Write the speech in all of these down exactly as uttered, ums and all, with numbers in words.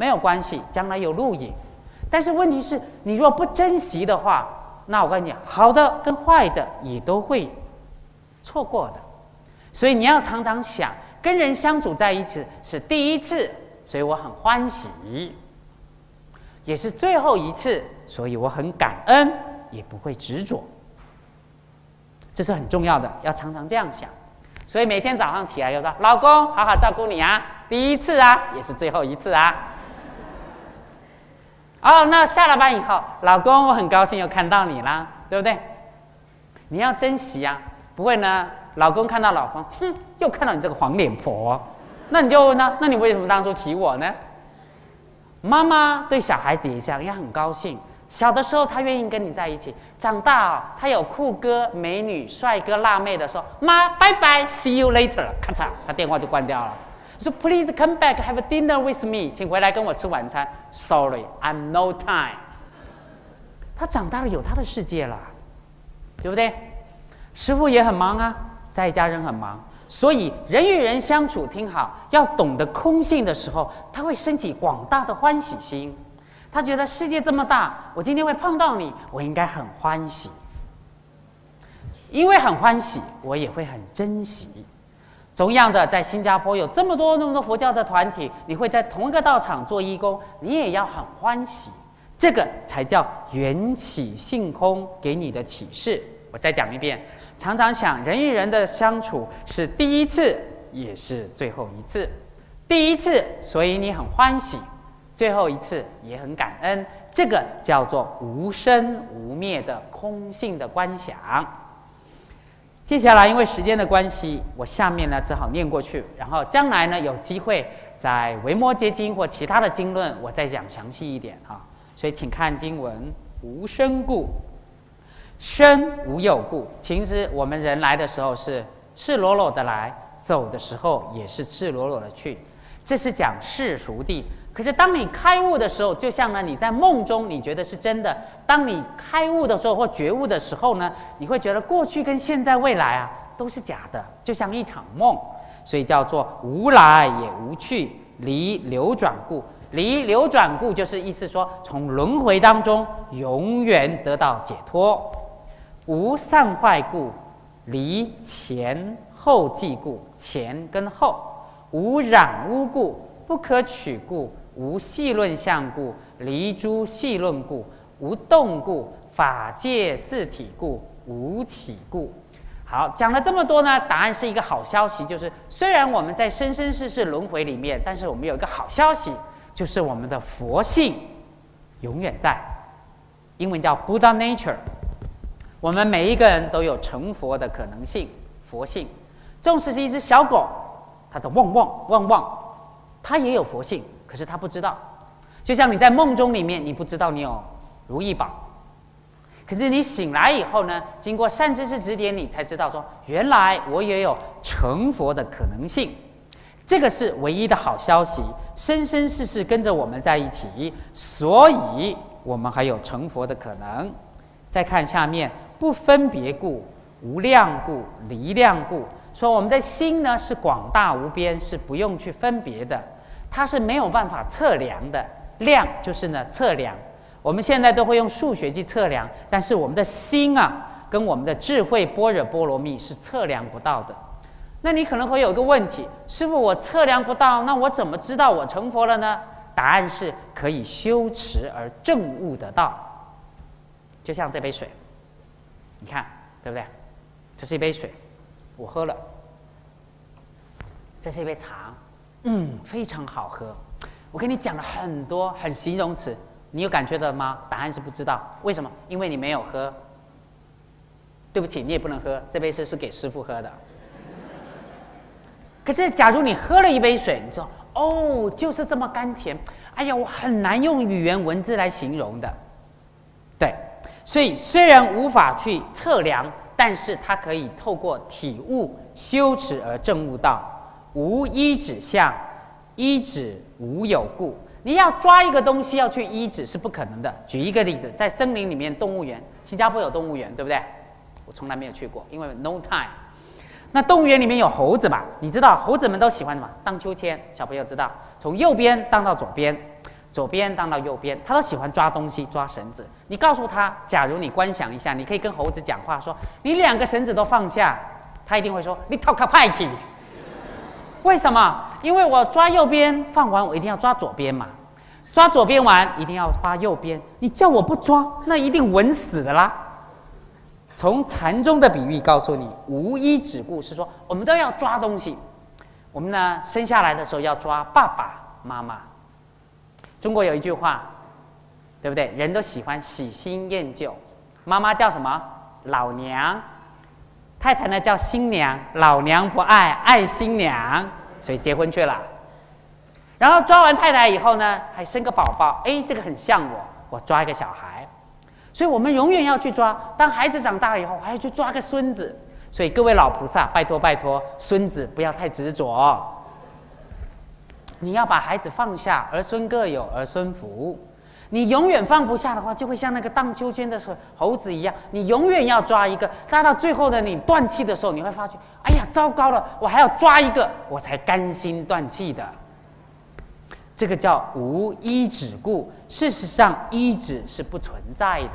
没有关系，将来有录影。但是问题是，你若不珍惜的话，那我告诉你，好的跟坏的也都会错过的。所以你要常常想，跟人相处在一起是第一次，所以我很欢喜；也是最后一次，所以我很感恩，也不会执着。这是很重要的，要常常这样想。所以每天早上起来就说：“老公，好好照顾你啊，第一次啊，也是最后一次啊。”哦，那下了班以后，老公，我很高兴又看到你啦，对不对？你要珍惜啊，不会呢。老公看到老公，哼，又看到你这个黄脸婆，那你就问他，那你为什么当初娶我呢？妈妈对小孩子也这样，也很高兴。小的时候他愿意跟你在一起，长大哦，他有酷哥、美女、帅哥、辣妹的时候，妈，拜拜 ，see you later， 咔嚓，他电话就关掉了。说 Please come back, have a dinner with me， 请回来跟我吃晚餐。Sorry, I'm no time。他长大了，有他的世界了，对不对？师父也很忙啊。在家人很忙，所以人与人相处，听好，要懂得空性的时候，他会升起广大的欢喜心。他觉得世界这么大，我今天会碰到你，我应该很欢喜。因为很欢喜，我也会很珍惜。同样的，在新加坡有这么多那么多佛教的团体，你会在同一个道场做义工，你也要很欢喜。这个才叫缘起性空给你的启示。我再讲一遍。常常想，人与人的相处是第一次，也是最后一次。第一次，所以你很欢喜；最后一次也很感恩。这个叫做无生无灭的空性的观想。接下来，因为时间的关系，我下面呢只好念过去，然后将来呢有机会在维摩诘经或其他的经论，我再讲详细一点啊。所以，请看经文：无生故。生无有故，其实我们人来的时候是赤裸裸的来，走的时候也是赤裸裸的去，这是讲世俗谛。可是当你开悟的时候，就像呢你在梦中你觉得是真的，当你开悟的时候或觉悟的时候呢，你会觉得过去跟现在未来啊都是假的，就像一场梦，所以叫做无来也无去，离流转故。离流转故就是意思说，从轮回当中永远得到解脱。无散坏故，离前后继故，前跟后；无染污故，不可取故；无细论相故，离诸细论故；无动故，法界自体故；无起故。好，讲了这么多呢，答案是一个好消息，就是虽然我们在生生世世轮回里面，但是我们有一个好消息，就是我们的佛性永远在，英文叫 Buddha Nature。我们每一个人都有成佛的可能性，佛性。纵使是一只小狗，它在汪汪汪汪，它也有佛性，可是它不知道。就像你在梦中里面，你不知道你有如意宝，可是你醒来以后呢，经过善知识指点，你才知道说，原来我也有成佛的可能性。这个是唯一的好消息，生生世世跟着我们在一起，所以我们还有成佛的可能。再看下面。不分别故，无量故，离量故。说我们的心呢是广大无边，是不用去分别的，它是没有办法测量的。量就是呢测量，我们现在都会用数学去测量，但是我们的心啊，跟我们的智慧般若波罗蜜是测量不到的。那你可能会有一个问题，师父，我测量不到，那我怎么知道我成佛了呢？答案是可以修持而证悟得到。就像这杯水。你看，对不对？这是一杯水，我喝了。这是一杯茶，嗯，非常好喝。我跟你讲了很多很形容词，你有感觉到吗？答案是不知道。为什么？因为你没有喝。对不起，你也不能喝，这杯水是给师父喝的。可是，假如你喝了一杯水，你说哦，就是这么甘甜，哎呀，我很难用语言文字来形容的。对。所以虽然无法去测量，但是它可以透过体悟修持而证悟到无依止相，依止无有故。你要抓一个东西要去依止是不可能的。举一个例子，在森林里面，动物园，新加坡有动物园，对不对？我从来没有去过，因为 no time。那动物园里面有猴子吧？你知道猴子们都喜欢什么？荡秋千，小朋友知道，从右边荡到左边。 左边荡到右边，他都喜欢抓东西，抓绳子。你告诉他，假如你观想一下，你可以跟猴子讲话说，你两个绳子都放下，他一定会说你讨卡派去。为什么？因为我抓右边放完，我一定要抓左边嘛。抓左边完，一定要抓右边。你叫我不抓，那一定稳死的啦。从禅宗的比喻告诉你，无依止故是说，我们都要抓东西。我们呢，生下来的时候要抓爸爸妈妈。中国有一句话，对不对？人都喜欢喜新厌旧。妈妈叫什么？老娘。太太呢叫新娘。老娘不爱，爱新娘，所以结婚去了。然后抓完太太以后呢，还生个宝宝。哎，这个很像我，我抓一个小孩。所以我们永远要去抓。当孩子长大以后，还要去抓个孙子。所以各位老菩萨，拜托拜托，孙子不要太执着。你要把孩子放下，儿孙各有儿孙福。你永远放不下的话，就会像那个荡秋千的猴子一样，你永远要抓一个。抓到最后的你断气的时候，你会发觉，哎呀，糟糕了，我还要抓一个，我才甘心断气的。这个叫无依止故。事实上，依止是不存在的。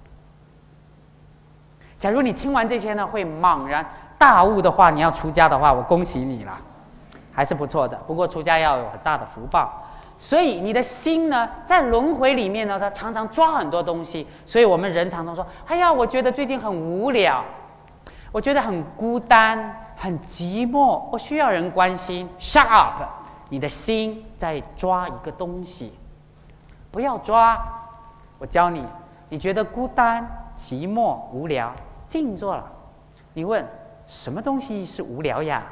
假如你听完这些呢，会茫然大悟的话，你要出家的话，我恭喜你了。还是不错的，不过出家要有很大的福报，所以你的心呢，在轮回里面呢，它常常抓很多东西，所以我们人常常说：“哎呀，我觉得最近很无聊，我觉得很孤单、很寂寞，我需要人关心。” Shut up！ 你的心在抓一个东西，不要抓。我教你，你觉得孤单、寂寞、无聊，静坐了。你问什么东西是无聊呀？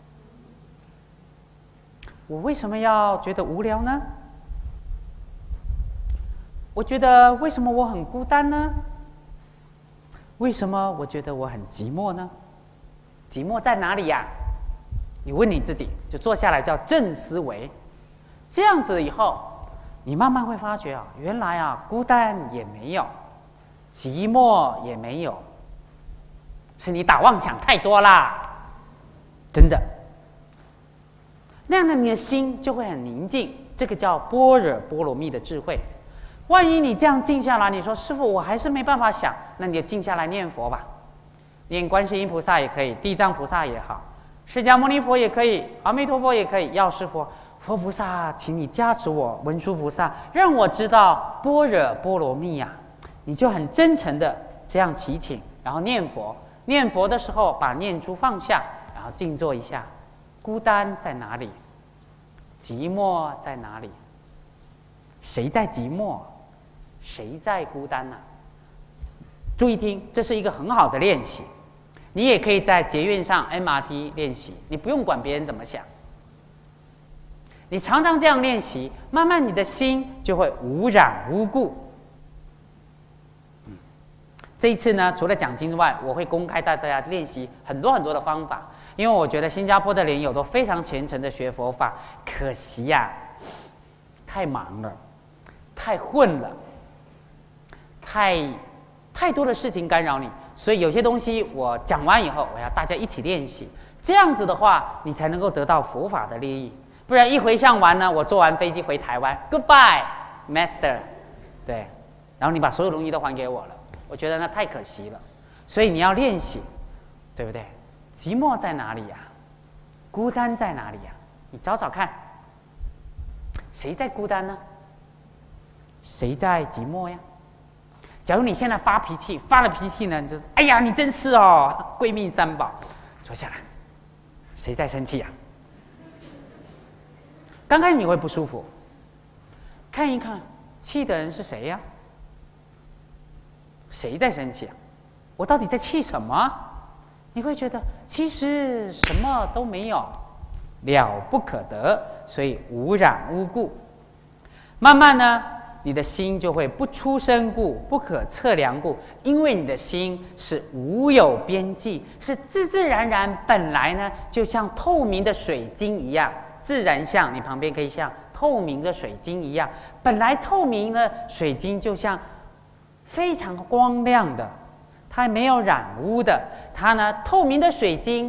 我为什么要觉得无聊呢？我觉得为什么我很孤单呢？为什么我觉得我很寂寞呢？寂寞在哪里呀？你问你自己，就坐下来叫正思维。这样子以后，你慢慢会发觉啊，原来啊，孤单也没有，寂寞也没有，是你打妄想太多啦，真的。那样的你的心就会很宁静，这个叫般若波罗蜜的智慧。万一你这样静下来，你说师父我还是没办法想，那你就静下来念佛吧，念观世音菩萨也可以，地藏菩萨也好，释迦牟尼佛也可以，阿弥陀佛也可以，药师佛、佛菩萨，请你加持我，文殊菩萨，让我知道般若波罗蜜呀、啊。你就很真诚的这样祈请，然后念佛。念佛的时候，把念珠放下，然后静坐一下。孤单在哪里？寂寞在哪里？谁在寂寞？谁在孤单呢、啊？注意听，这是一个很好的练习。你也可以在捷运上 M R T 练习，你不用管别人怎么想。你常常这样练习，慢慢你的心就会无染无故。嗯，这一次呢，除了讲经之外，我会公开带大家练习很多很多的方法。因为我觉得新加坡的莲友都非常虔诚的学佛法，可惜呀、啊，太忙了，太混了，太太多的事情干扰你，所以有些东西我讲完以后，我要大家一起练习，这样子的话，你才能够得到佛法的利益。不然一回向完呢，我坐完飞机回台湾 ，Goodbye, Master， 对，然后你把所有东西都还给我了，我觉得那太可惜了。所以你要练习，对不对？寂寞在哪里呀、啊？孤单在哪里呀、啊？你找找看，谁在孤单呢？谁在寂寞呀？假如你现在发脾气，发了脾气呢，就是哎呀，你真是哦，闺蜜三宝，坐下来，谁在生气呀、啊？刚开始你会不舒服，看一看，气的人是谁呀、啊？谁在生气啊？我到底在气什么？你会觉得其实什么都没有，了不可得，所以无染无故。慢慢呢，你的心就会不出生故，不可测量故，因为你的心是无有边际，是自自然然，本来呢就像透明的水晶一样，自然像你旁边可以像透明的水晶一样，本来透明的水晶就像非常光亮的。它没有染污的，它呢透明的水晶，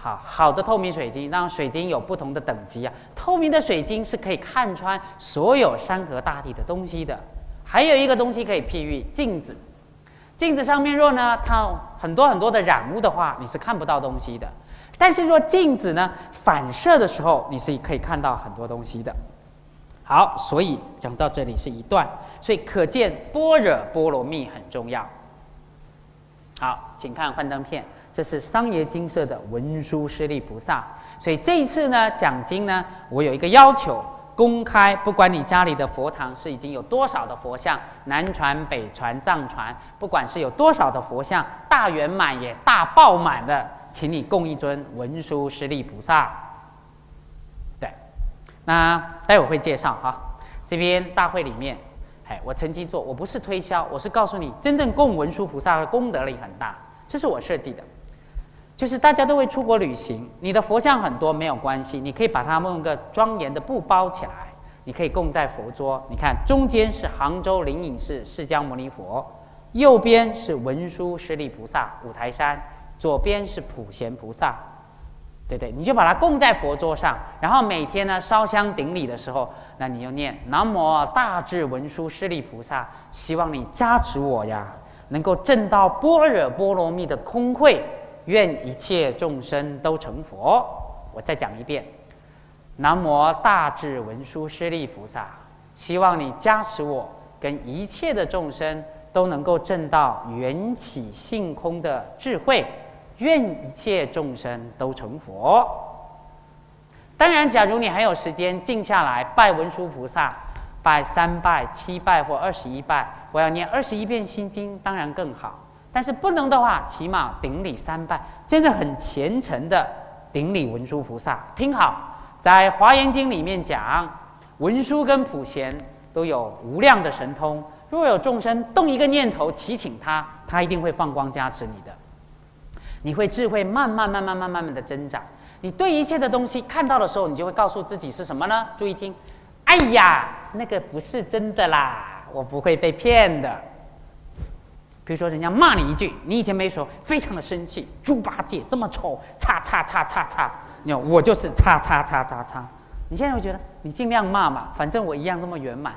好好的透明水晶，让水晶有不同的等级啊。透明的水晶是可以看穿所有山河大地的东西的。还有一个东西可以譬喻镜子，镜子上面若呢它很多很多的染污的话，你是看不到东西的。但是若镜子呢反射的时候，你是可以看到很多东西的。好，所以讲到这里是一段，所以可见般若波罗蜜很重要。好，请看幻灯片，这是桑耶精舍的文殊师利菩萨。所以这一次呢讲经呢，我有一个要求，公开，不管你家里的佛堂是已经有多少的佛像，南传、北传、藏传，不管是有多少的佛像，大圆满也大爆满的，请你供一尊文殊师利菩萨。对，那待会会介绍哈。这边大会里面，哎，我曾经做，我不是推销，我是告诉你，真正供文殊菩萨的功德力很大，这是我设计的。就是大家都会出国旅行，你的佛像很多没有关系，你可以把它们用个庄严的布包起来，你可以供在佛桌。你看，中间是杭州灵隐寺释迦牟尼佛，右边是文殊师利菩萨五台山，左边是普贤菩萨，对对，你就把它供在佛桌上，然后每天呢烧香顶礼的时候，那你就念南无大智文殊师利菩萨，希望你加持我呀，能够证到般若波罗蜜的空慧。愿一切众生都成佛。我再讲一遍，南无大智文殊师利菩萨，希望你加持我跟一切的众生都能够证到缘起性空的智慧。愿一切众生都成佛。当然，假如你还有时间静下来拜文殊菩萨，拜三拜、七拜或二十一拜，我要念二十一遍心经，当然更好。但是不能的话，起码顶礼三拜，真的很虔诚的顶礼文殊菩萨。听好，在《华严经》里面讲，文殊跟普贤都有无量的神通，若有众生动一个念头祈请他，他一定会放光加持你的。你会智慧慢慢慢慢慢慢慢的增长。你对一切的东西看到的时候，你就会告诉自己是什么呢？注意听，哎呀，那个不是真的啦，我不会被骗的。比如说，人家骂你一句，你以前没说，非常的生气，猪八戒这么丑，叉叉叉叉叉，你看我就是叉叉叉叉叉。你现在会觉得，你尽量骂嘛，反正我一样这么圆满。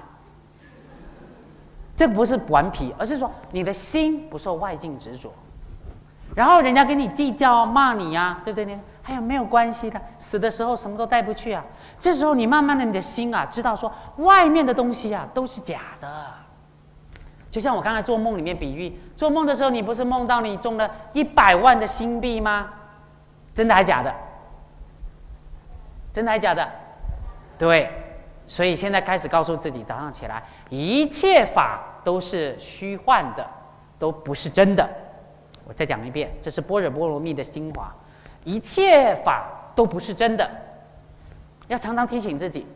这不是顽皮，而是说你的心不受外境执着。然后人家跟你计较骂你呀、啊，对不对？还有没有关系的？死的时候什么都带不去啊。这时候你慢慢的，你的心啊，知道说外面的东西啊都是假的。就像我刚才做梦里面比喻，做梦的时候，你不是梦到你中了一百万的新币吗？真的还假的？真的还假的？对，所以现在开始告诉自己，早上起来，一切法都是虚幻的，都不是真的。我再讲一遍，这是般若波罗蜜的精华，一切法都不是真的，要常常提醒自己。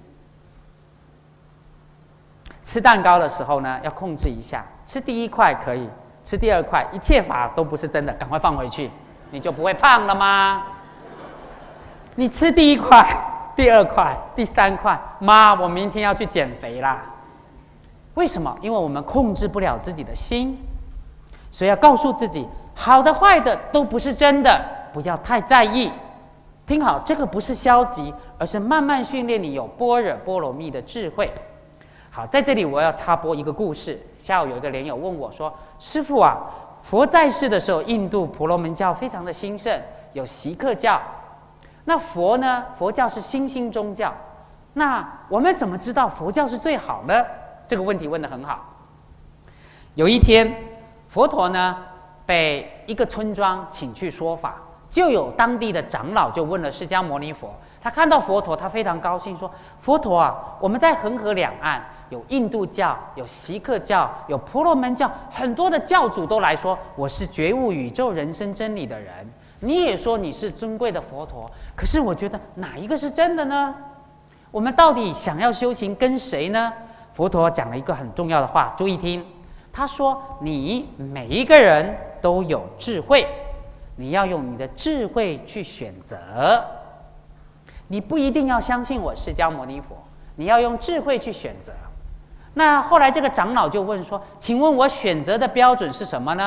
吃蛋糕的时候呢，要控制一下，吃第一块可以，吃第二块，一切法都不是真的，赶快放回去，你就不会胖了吗？你吃第一块、第二块、第三块，妈，我明天要去减肥啦。为什么？因为我们控制不了自己的心，所以要告诉自己，好的、坏的都不是真的，不要太在意。听好，这个不是消极，而是慢慢训练你有般若波罗蜜的智慧。好，在这里我要插播一个故事。下午有一个莲友问我说：“师父啊，佛在世的时候，印度婆罗门教非常的兴盛，有锡克教。那佛呢？佛教是新兴宗教。那我们怎么知道佛教是最好呢？”这个问题问得很好。有一天，佛陀呢被一个村庄请去说法，就有当地的长老就问了释迦牟尼佛。他看到佛陀，他非常高兴，说：“佛陀啊，我们在恒河两岸。”有印度教，有锡克教，有婆罗门教，很多的教主都来说我是觉悟宇宙人生真理的人。你也说你是尊贵的佛陀，可是我觉得哪一个是真的呢？我们到底想要修行跟谁呢？佛陀讲了一个很重要的话，注意听。他说：“你每一个人都有智慧，你要用你的智慧去选择。你不一定要相信我释迦牟尼佛，你要用智慧去选择。”那后来这个长老就问说：“请问我选择的标准是什么呢？”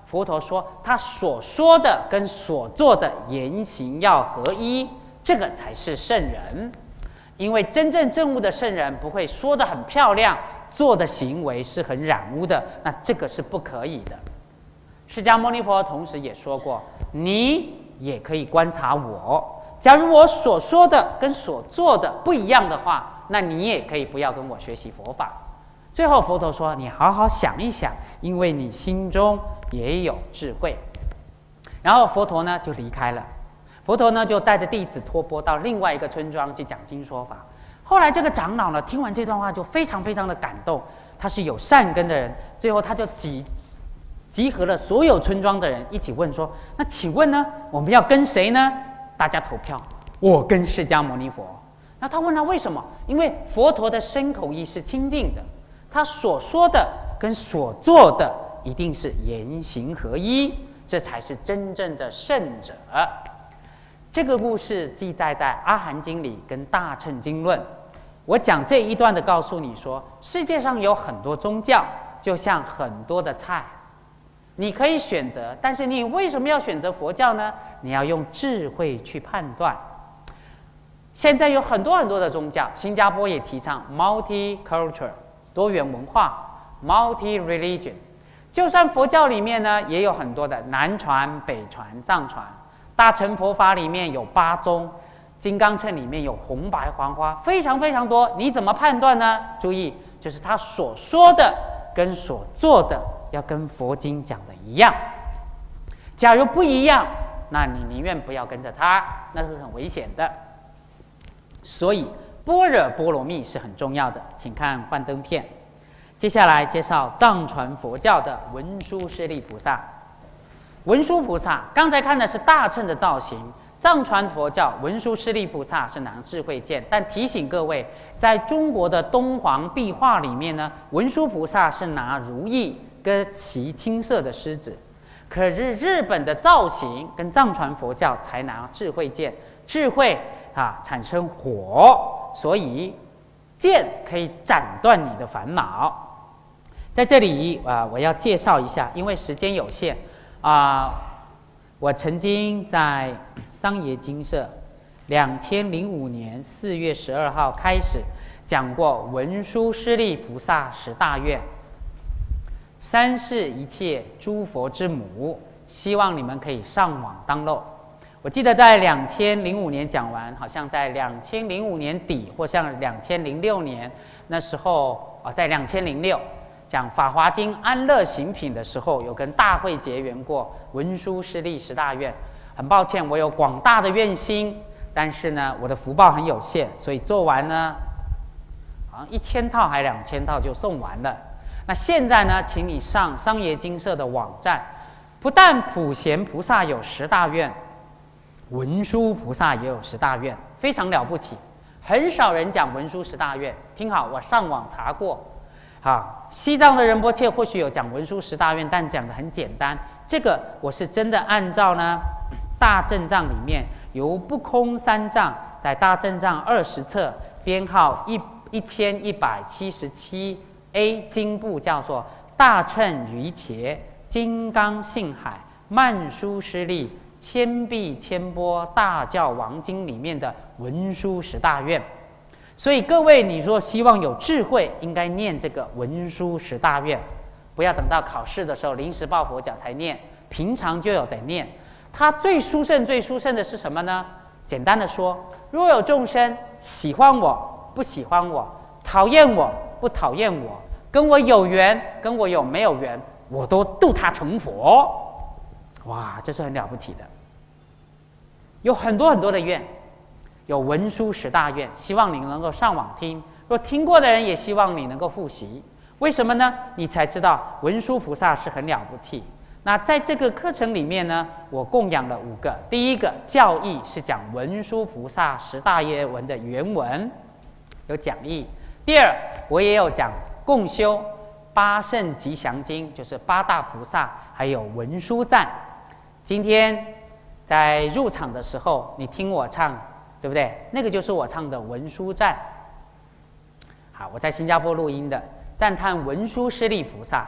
佛陀说他所说的跟所做的言行要合一，这个才是圣人。因为真正证悟的圣人不会说得很漂亮，做的行为是很染污的，那这个是不可以的。释迦牟尼佛同时也说过，你也可以观察我，假如我所说的跟所做的不一样的话，那你也可以不要跟我学习佛法。最后佛陀说，你好好想一想，因为你心中也有智慧。然后佛陀呢就离开了，佛陀呢就带着弟子托钵到另外一个村庄去讲经说法。后来这个长老呢听完这段话就非常非常的感动，他是有善根的人，最后他就集集合了所有村庄的人一起问说，那请问呢我们要跟谁呢？大家投票，我跟释迦牟尼佛。那他问他为什么？因为佛陀的身口意是清净的，他所说的跟所做的一定是言行合一，这才是真正的圣者。这个故事记载在《阿含经》里跟《大乘经论》。我讲这一段的告诉你说，世界上有很多宗教，就像很多的菜，你可以选择，但是你为什么要选择佛教呢？你要用智慧去判断。现在有很多很多的宗教，新加坡也提倡 multicultural 多元文化 multi-religion。就算佛教里面呢，也有很多的南传、北传、藏传。大乘佛法里面有八宗，金刚乘里面有红白黄花，非常非常多。你怎么判断呢？注意，就是他所说的跟所做的要跟佛经讲的一样。假如不一样，那你宁愿不要跟着他，那是很危险的。所以般若波罗蜜是很重要的，请看幻灯片。接下来介绍藏传佛教的文殊师利菩萨。文殊菩萨刚才看的是大乘的造型，藏传佛教文殊师利菩萨是拿智慧剑。但提醒各位，在中国的东皇壁画里面呢，文殊菩萨是拿如意跟骑青色的狮子，可是日本的造型跟藏传佛教才拿智慧剑，智慧啊产生火，所以剑可以斩断你的烦恼。在这里啊、呃，我要介绍一下，因为时间有限啊、呃，我曾经在桑耶精舍两千零五年四月十二号开始讲过文殊师利菩萨十大愿，三世一切诸佛之母，希望你们可以上网download。我记得在两千零五年讲完，好像在两千零五年底，或像两千零六年那时候啊，在两千零六讲《法华经·安乐行品》的时候，有跟大会结缘过文殊师利十大愿。很抱歉，我有广大的愿心，但是呢，我的福报很有限，所以做完呢，好像一千套还两千套就送完了。那现在呢，请你上桑耶精舍的网站，不但普贤菩萨有十大愿，文殊菩萨也有十大愿，非常了不起。很少人讲文殊十大愿，听好，我上网查过。好，西藏的仁波切或许有讲文殊十大愿，但讲的很简单。这个我是真的按照呢大正藏里面由不空三藏，在大正藏二十册编号一一千一百七十七 A 经部，叫做大乘瑜伽金刚性海曼殊师利千臂千波大教王经里面的文殊十大愿。所以各位，你说希望有智慧，应该念这个文殊十大愿，不要等到考试的时候临时抱佛脚才念，平常就有得念。它最殊胜、最殊胜的是什么呢？简单的说，若有众生喜欢我、不喜欢我、讨厌我、不讨厌我，跟我有缘、跟我有没有缘，我都度他成佛。哇，这是很了不起的。有很多很多的愿。有文殊十大愿，希望你能够上网听。若听过的人，也希望你能够复习。为什么呢？你才知道文殊菩萨是很了不起。那在这个课程里面呢，我供养了五个。第一个教义是讲文殊菩萨十大愿文的原文，有讲义。第二，我也有讲共修八圣吉祥经，就是八大菩萨，还有文殊赞。今天在入场的时候，你听我唱。对不对？那个就是我唱的文殊赞。好，我在新加坡录音的，赞叹文殊师利菩萨。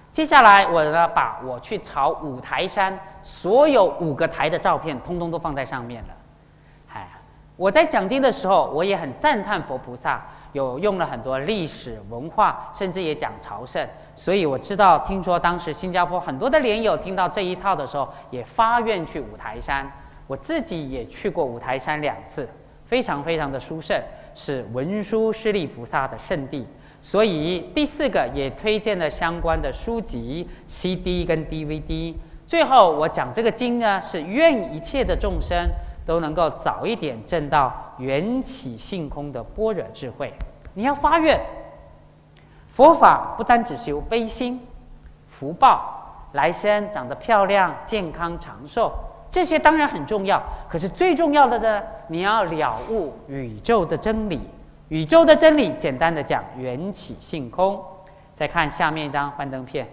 接下来我呢，把我去朝五台山所有五个台的照片，通通都放在上面了。哎，我在讲经的时候，我也很赞叹佛菩萨有用了很多历史文化，甚至也讲朝圣。所以我知道，听说当时新加坡很多的莲友听到这一套的时候，也发愿去五台山。我自己也去过五台山两次，非常非常的殊胜，是文殊师利菩萨的圣地。所以第四个也推荐了相关的书籍 C D 跟 D V D。最后我讲这个经呢，是愿一切的众生都能够早一点证到缘起性空的般若智慧。你要发愿，佛法不单只修悲心、福报，来生长得漂亮、健康、长寿，这些当然很重要。可是最重要的呢，你要了悟宇宙的真理。宇宙的真理，简单的讲，缘起性空。再看下面一张幻灯片。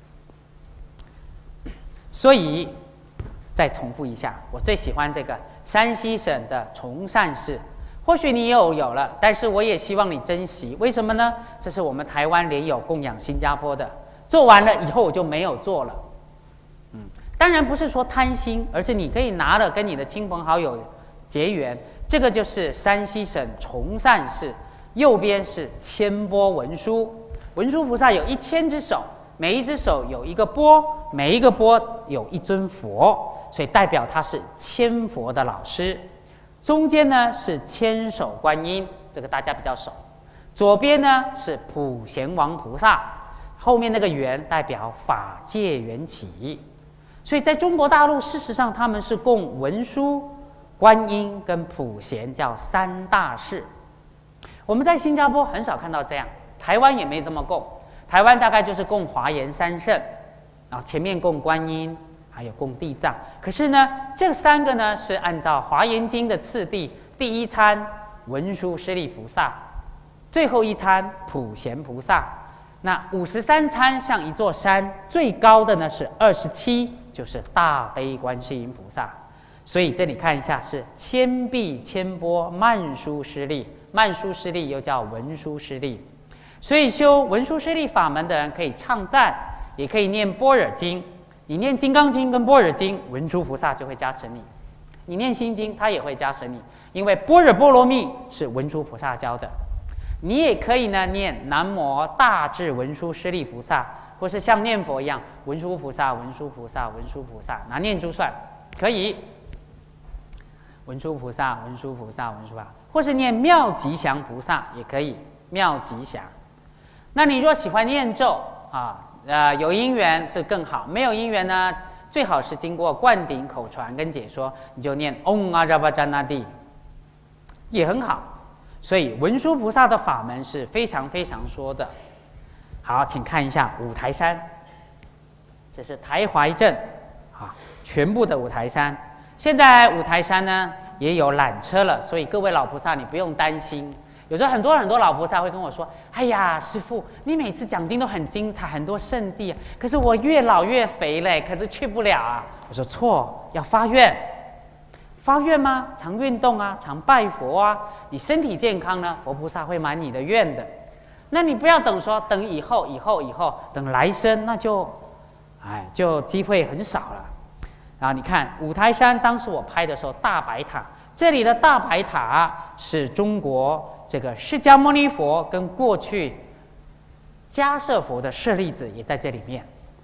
所以，再重复一下，我最喜欢这个山西省的崇善寺。或许你有有了，但是我也希望你珍惜。为什么呢？这是我们台湾莲友供养新加坡的，做完了以后我就没有做了。嗯，当然不是说贪心，而是你可以拿了跟你的亲朋好友结缘。这个就是山西省崇善寺，右边是千波文殊，文殊菩萨有一千只手，每一只手有一个钵，每一个钵有一尊佛，所以代表他是千佛的老师。中间呢是千手观音，这个大家比较熟。左边呢是普贤王菩萨，后面那个圆代表法界缘起。所以在中国大陆，事实上他们是供文殊、观音跟普贤，叫三大士。我们在新加坡很少看到这样，台湾也没这么供。台湾大概就是供华严三圣，然后前面供观音，还有供地藏。可是呢，这三个呢是按照华严经的次第，第一参文殊师利菩萨，最后一参普贤菩萨。那五十三参像一座山，最高的呢是二十七，就是大悲观世音菩萨。所以这里看一下是千臂千波曼殊师利，曼殊师利又叫文殊师利。所以修文殊师利法门的人可以唱赞，也可以念般若经。你念金刚经跟般若经，文殊菩萨就会加持你；你念心经，他也会加持你，因为般若波罗蜜是文殊菩萨教的。你也可以呢念南无大智文殊师利菩萨，或是像念佛一样文殊菩萨、文殊菩萨、文殊菩萨，拿念珠算可以。文殊菩萨、文殊菩萨、文殊菩萨，或是念妙吉祥菩萨也可以，妙吉祥。那你若喜欢念咒啊，呃，有因缘是更好，没有因缘呢，最好是经过灌顶口传跟解说，你就念嗡阿扎巴扎那帝，也很好。所以文殊菩萨的法门是非常非常说的。好，请看一下五台山，这是台怀镇啊，全部的五台山。现在五台山呢也有缆车了，所以各位老菩萨你不用担心。有时候很多很多老菩萨会跟我说：“哎呀，师父，你每次讲经都很精彩，很多圣地，可是我越老越肥嘞，可是去不了啊。”我说错，要发愿。发愿吗？常运动啊，常拜佛啊，你身体健康呢，佛菩萨会满你的愿的。那你不要等说等以后以后以后等来生，那就哎就机会很少了。然后你看五台山，当时我拍的时候，大白塔，这里的大白塔是中国这个释迦牟尼佛跟过去迦叶佛的舍利子也在这里面。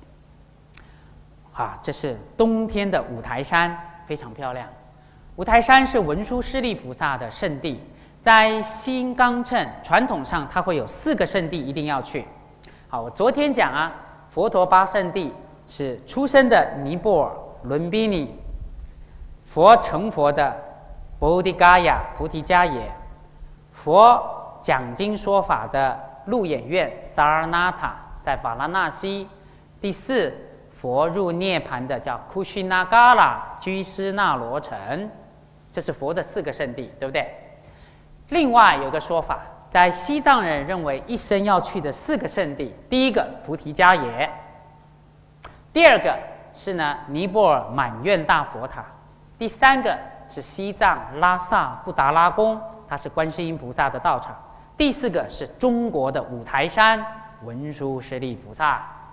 啊，这是冬天的五台山，非常漂亮。五台山是文殊师利菩萨的圣地，在新纲称传统上，它会有四个圣地一定要去。好，我昨天讲啊，佛陀八圣地是出生的尼泊尔伦比尼，佛成佛的波迪嘎雅菩提迦耶，佛讲经说法的鹿野苑萨尔那塔在法拉纳西，第四佛入涅盘的叫库须那嘎拉居士那罗城。这是佛的四个圣地，对不对？另外有个说法，在西藏人认为一生要去的四个圣地，第一个菩提迦耶，第二个是呢尼泊尔满愿大佛塔，第三个是西藏拉萨布达拉宫，它是观世音菩萨的道场，第四个是中国的五台山文殊师利菩萨。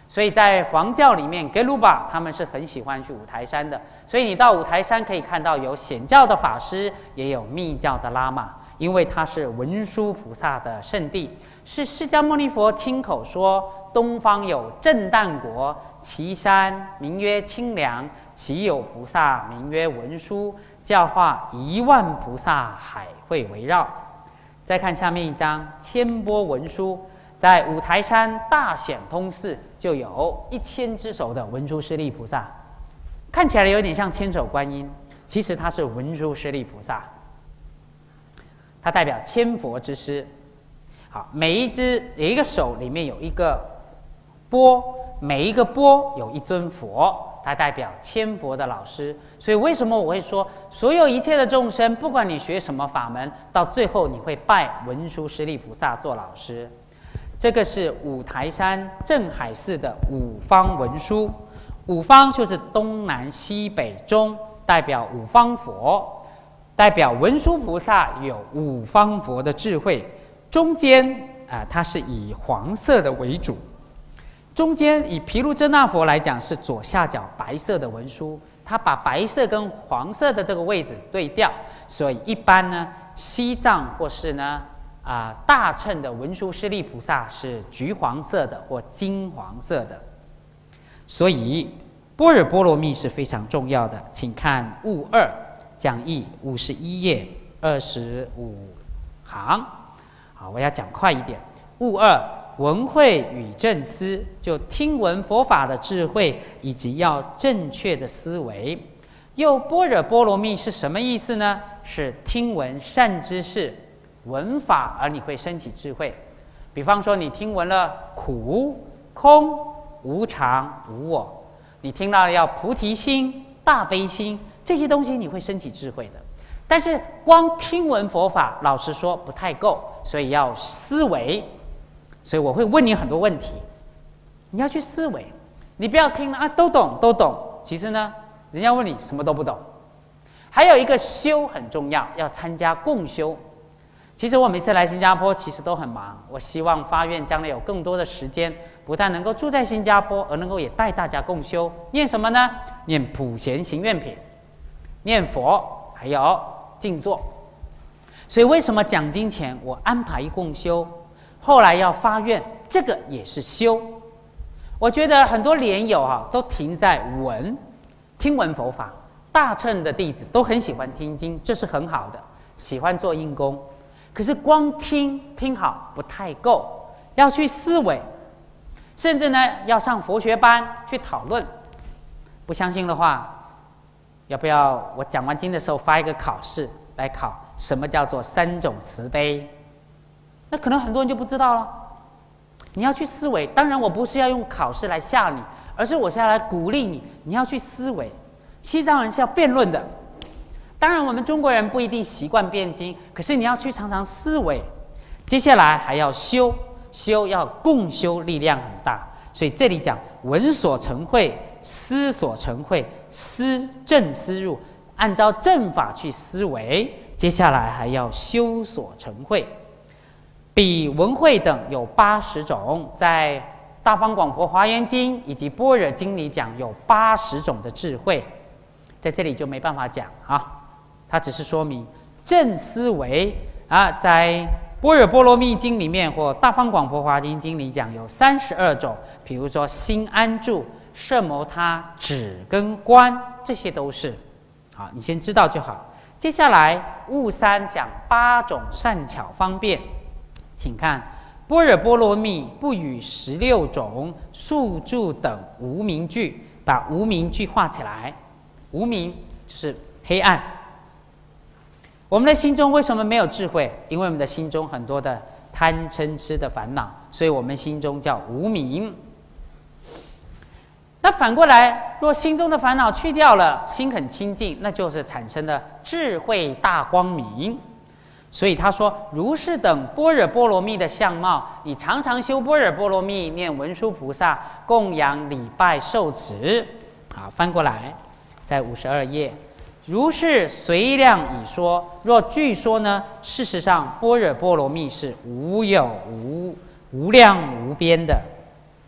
所以在黄教里面，格鲁巴他们是很喜欢去五台山的。所以你到五台山可以看到有显教的法师，也有密教的喇嘛，因为它是文殊菩萨的圣地，是释迦牟尼佛亲口说：东方有震旦国，其山名曰清凉，其有菩萨名曰文殊，教化一万菩萨海会围绕。再看下面一张千波文殊，在五台山大显通寺就有一千只手的文殊师利菩萨，看起来有点像千手观音，其实它是文殊师利菩萨，它代表千佛之师。好，每一只每一个手里面有一个钵，每一个钵有一尊佛，它代表千佛的老师。所以为什么我会说，所有一切的众生，不管你学什么法门，到最后你会拜文殊师利菩萨做老师。这个是五台山镇海寺的五方文殊，五方就是东南西北中，代表五方佛，代表文殊菩萨有五方佛的智慧。中间啊、呃，它是以黄色的为主。中间以毗卢遮那佛来讲，是左下角白色的文殊，它把白色跟黄色的这个位置对调，所以一般呢，西藏或是呢啊、呃、大乘的文殊师利菩萨是橘黄色的或金黄色的。所以般若波罗蜜是非常重要的，请看物二讲义五十一页二十五行。好，我要讲快一点。物二闻慧与正思，就听闻佛法的智慧以及要正确的思维。又般若波罗蜜是什么意思呢？是听闻善知识，闻法而你会升起智慧。比方说，你听闻了苦、空、无常、无我，你听到了要菩提心、大悲心，这些东西你会升起智慧的。但是光听闻佛法，老实说不太够，所以要思维。所以我会问你很多问题，你要去思维，你不要听了啊，都懂都懂。其实呢，人家问你什么都不懂。还有一个修很重要，要参加共修。其实我每次来新加坡，其实都很忙。我希望发愿将来有更多的时间，不但能够住在新加坡，而能够也带大家共修。念什么呢？念普贤行愿品，念佛，还有静坐。所以为什么讲经前我安排共修？后来要发愿，这个也是修。我觉得很多莲友啊，都停在闻，听闻佛法。大乘的弟子都很喜欢听经，这是很好的，喜欢做印功。可是光听听好不太够，要去思维，甚至呢要上佛学班去讨论。不相信的话，要不要我讲完经的时候发一个考试来考什么叫做三种慈悲？那可能很多人就不知道了。你要去思维，当然我不是要用考试来吓你，而是我是要来鼓励你，你要去思维。西藏人是要辩论的，当然我们中国人不一定习惯辩经，可是你要去常常思维。接下来还要修，修要共修，力量很大。所以这里讲闻所成慧，思所成慧，思正思入，按照正法去思维。接下来还要修所成慧。比闻慧等有八十种，在《大方广佛华严经》以及《般若经》里讲有八十种的智慧，在这里就没办法讲啊。它只是说明正思维啊，在《般若波罗蜜经》里面或《大方广佛华严经》里讲有三十二种，比如说心安住、摄牟他、止跟观，这些都是好，你先知道就好。接下来物三讲八种善巧方便。请看般若波罗蜜不与十六种宿住等无明句，把无明句画起来。无明就是黑暗。我们的心中为什么没有智慧？因为我们的心中很多的贪嗔痴的烦恼，所以我们心中叫无明。那反过来，若心中的烦恼去掉了，心很清净，那就是产生了智慧大光明。所以他说，如是等般若波罗蜜的相貌，你常常修般若波罗蜜，念文殊菩萨，供养礼拜受持。好，翻过来，在五十二页，如是随量已说。若据说呢，事实上般若波罗蜜是无有无无量无边的。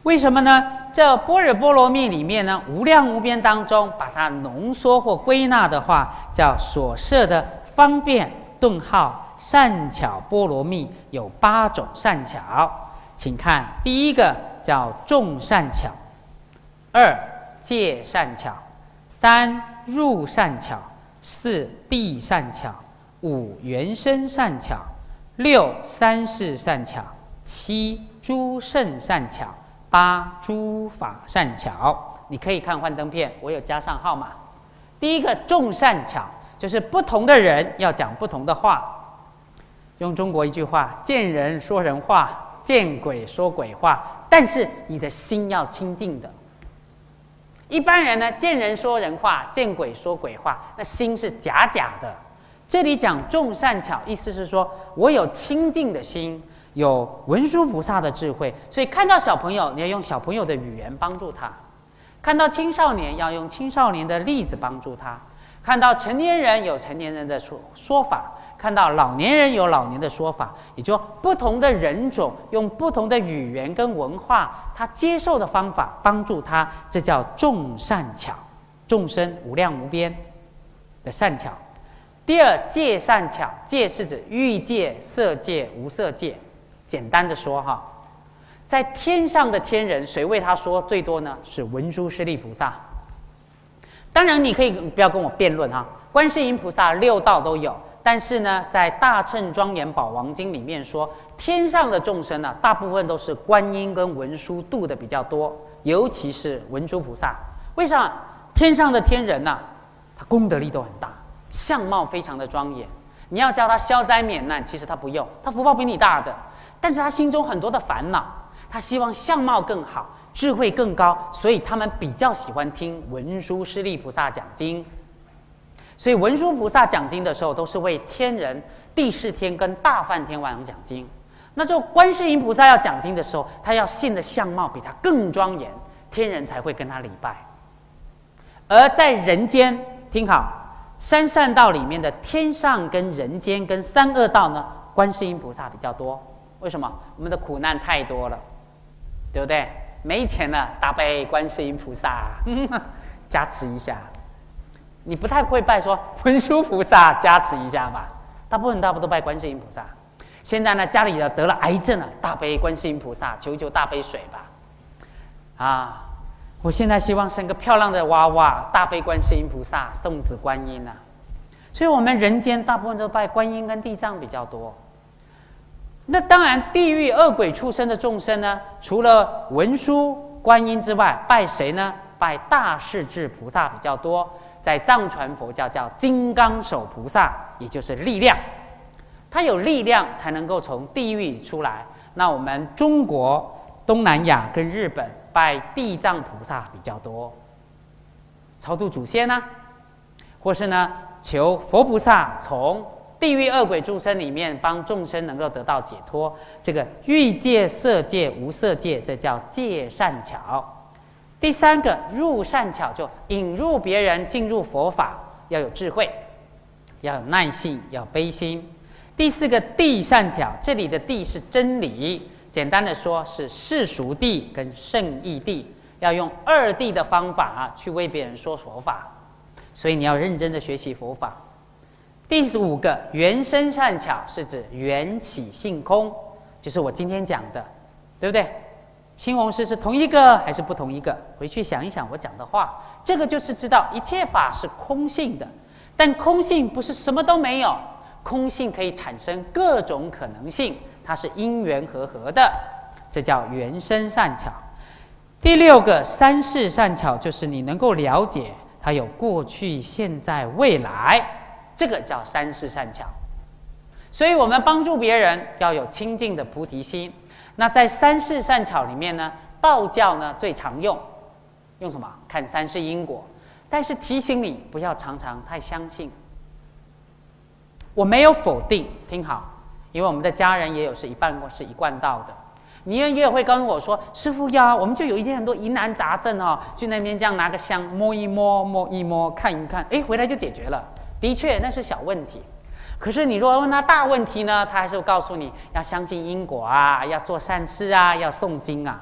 为什么呢？这般若波罗蜜里面呢，无量无边当中，把它浓缩或归纳的话，叫所摄的方便顿号善巧波罗蜜有八种善巧，请看第一个叫众善巧，二界善巧，三入善巧，四地善巧，五原生善巧，六三世善巧，七诸圣善巧，八诸法善巧。你可以看幻灯片，我有加上号码。第一个众善巧，就是不同的人要讲不同的话。用中国一句话，见人说人话，见鬼说鬼话，但是你的心要清净的。一般人呢，见人说人话，见鬼说鬼话，那心是假假的。这里讲众善巧，意思是说我有清净的心，有文殊菩萨的智慧，所以看到小朋友，你要用小朋友的语言帮助他；看到青少年，要用青少年的例子帮助他；看到成年人，有成年人的说说法；看到老年人，有老年的说法。也就不同的人种，用不同的语言跟文化，他接受的方法帮助他，这叫众善巧。众生无量无边的善巧。第二，界善巧，界是指欲界、色界、无色界。简单的说哈，在天上的天人，谁为他说最多呢？是文殊师利菩萨。当然，你可以不要跟我辩论哈，观世音菩萨六道都有，但是呢，在《大乘庄严宝王经》里面说，天上的众生啊，大部分都是观音跟文殊度的比较多，尤其是文殊菩萨。为啥？天上的天人啊，他功德力都很大，相貌非常的庄严。你要教他消灾免难，其实他不用，他福报比你大的，但是他心中很多的烦恼，他希望相貌更好，智慧更高，所以他们比较喜欢听文殊师利菩萨讲经。所以文殊菩萨讲经的时候，都是为天人、地释天跟大梵天王讲经。那就观世音菩萨要讲经的时候，他要现的相貌比他更庄严，天人才会跟他礼拜。而在人间，听好，三善道里面的天上跟人间跟三恶道呢，观世音菩萨比较多。为什么？我们的苦难太多了，对不对？没钱了，大悲观世音菩萨加持一下。你不太会拜说文殊菩萨加持一下吧？大部分大部分都拜观世音菩萨。现在呢，家里的得了癌症了，大悲观世音菩萨，求求大悲水吧。啊，我现在希望生个漂亮的娃娃，大悲观世音菩萨，送子观音啊。所以我们人间大部分都拜观音跟地藏比较多。那当然，地狱恶鬼畜生的众生呢，除了文殊观音之外，拜谁呢？拜大势至菩萨比较多。在藏传佛教叫金刚手菩萨，也就是力量，他有力量才能够从地狱出来。那我们中国、东南亚跟日本拜地藏菩萨比较多，超度祖先啊，或是呢求佛菩萨从地狱恶鬼众生里面帮众生能够得到解脱。这个欲界、色界、无色界，这叫界善巧。第三个入善巧，就引入别人进入佛法，要有智慧，要有耐性，要有悲心。第四个地善巧，这里的地是真理，简单的说是世俗地跟圣义地，要用二地的方法啊去为别人说佛法，所以你要认真的学习佛法。第五个缘生善巧，是指缘起性空，就是我今天讲的，对不对？新弘师是同一个还是不同一个？回去想一想我讲的话，这个就是知道一切法是空性的，但空性不是什么都没有，空性可以产生各种可能性，它是因缘和合的，这叫缘生善巧。第六个三世善巧，就是你能够了解它有过去、现在、未来，这个叫三世善巧。所以我们帮助别人要有清净的菩提心。那在三世善巧里面呢，道教呢最常用，用什么？看三世因果。但是提醒你不要常常太相信。我没有否定，听好，因为我们的家人也有是一半是一贯道的。你也会跟我说，师父呀，我们就有一些很多疑难杂症哦，去那边这样拿个香摸一摸，摸一摸，看一看，哎，回来就解决了。的确，那是小问题。可是你如果问他大问题呢，他还是会告诉你要相信因果啊，要做善事啊，要诵经啊。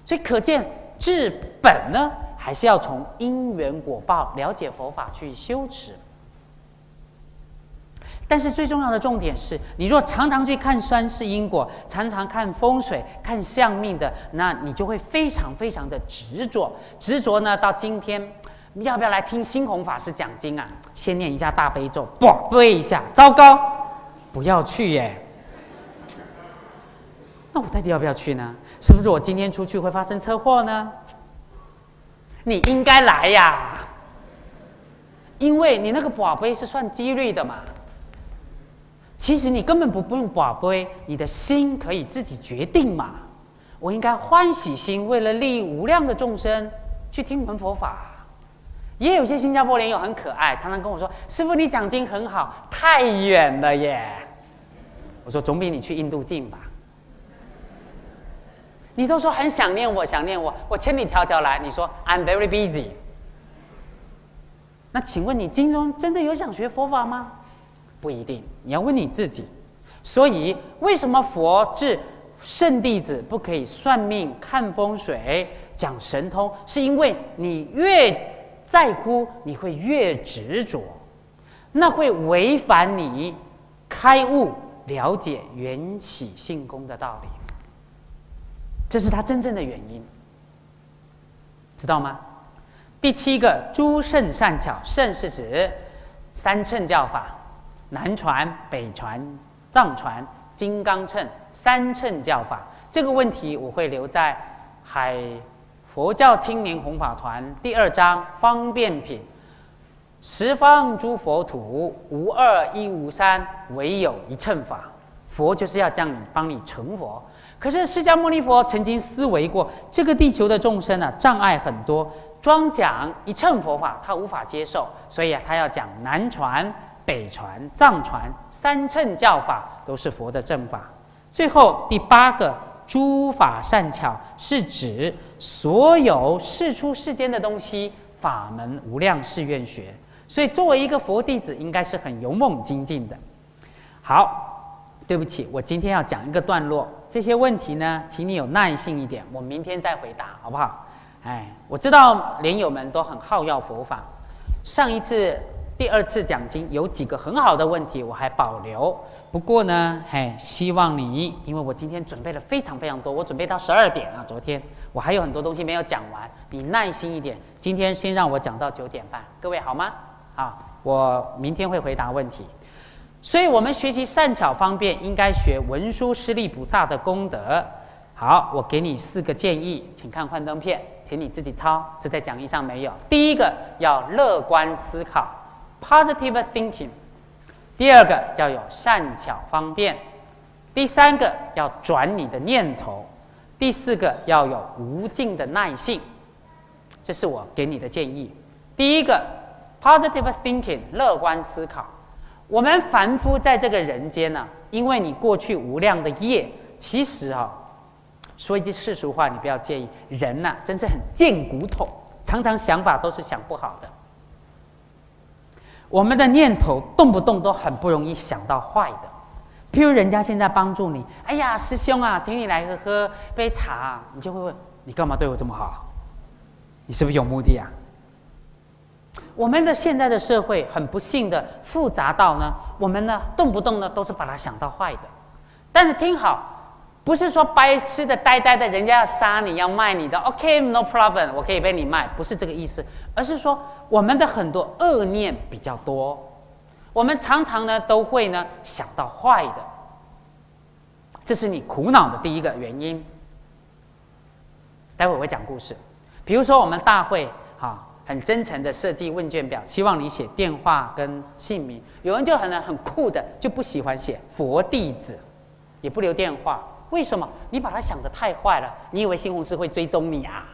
所以可见治本呢，还是要从因缘果报了解佛法去修持。但是最重要的重点是，你若常常去看酸世因果，常常看风水、看相命的，那你就会非常非常的执着。执着呢，到今天要不要来听星宏法师讲经啊？先念一下大悲咒，啵对一下，糟糕，不要去耶。那我到底要不要去呢？是不是我今天出去会发生车祸呢？你应该来呀，因为你那个筊杯是算几率的嘛。其实你根本不用筊杯，你的心可以自己决定嘛。我应该欢喜心，为了利益无量的众生去听闻佛法。也有些新加坡莲友很可爱，常常跟我说：“师父，你讲经很好，太远了耶。”我说：“总比你去印度近吧。”你都说很想念我，想念我，我千里迢迢来，你说 I'm very busy。那请问你经中真的有想学佛法吗？不一定，你要问你自己。所以，为什么佛治圣弟子不可以算命、看风水、讲神通？是因为你越在乎，你会越执着，那会违反你开悟、了解缘起性空的道理。这是它真正的原因，知道吗？第七个，诸圣善巧，圣是指三乘教法。南传、北传、藏传、金刚乘三乘教法，这个问题我会留在海佛教青年弘法团第二章方便品。十方诸佛土，无二亦无三，唯有一乘法。佛就是要将你帮你成佛。可是释迦牟尼佛曾经思维过，这个地球的众生啊，障碍很多，专讲一乘佛法，他无法接受，所以啊，他要讲南传、北传、藏传三乘教法都是佛的正法。最后第八个，诸法善巧，是指所有世出世间的东西，法门无量誓愿学。所以作为一个佛弟子，应该是很勇猛精进的。好，对不起，我今天要讲一个段落，这些问题呢，请你有耐性一点，我明天再回答，好不好？哎，我知道莲友们都很好要佛法，上一次。第二次讲经有几个很好的问题，我还保留。不过呢，嘿，希望你，因为我今天准备了非常非常多，我准备到十二点啊，昨天我还有很多东西没有讲完，你耐心一点。今天先让我讲到九点半，各位好吗？好，我明天会回答问题。所以我们学习善巧方便，应该学文殊师利菩萨的功德。好，我给你四个建议，请看幻灯片，请你自己抄，这在讲义上没有。第一个要乐观思考。Positive thinking， 第二个要有善巧方便，第三个要转你的念头，第四个要有无尽的耐性。这是我给你的建议。第一个 ，positive thinking， 乐观思考。我们凡夫在这个人间呢、啊，因为你过去无量的业，其实啊，说一句世俗话，你不要介意，人呐、啊，真是很贱骨头，常常想法都是想不好的。我们的念头动不动都很不容易想到坏的，譬如人家现在帮助你，哎呀，师兄啊，请你来喝喝杯茶，你就会问，你干嘛对我这么好？你是不是有目的啊？我们的现在的社会很不幸的复杂到呢，我们呢动不动呢都是把它想到坏的。但是听好，不是说白痴的呆呆的，人家要杀你要卖你的 ，OK no problem， 我可以被你卖，不是这个意思，而是说我们的很多恶念比较多，我们常常呢都会呢想到坏的，这是你苦恼的第一个原因。待会我会讲故事，比如说我们大会哈。很真诚的设计问卷表，希望你写电话跟姓名。有人就很很酷的，就不喜欢写佛弟子，也不留电话。为什么？你把它想得太坏了。你以为新红师会追踪你啊？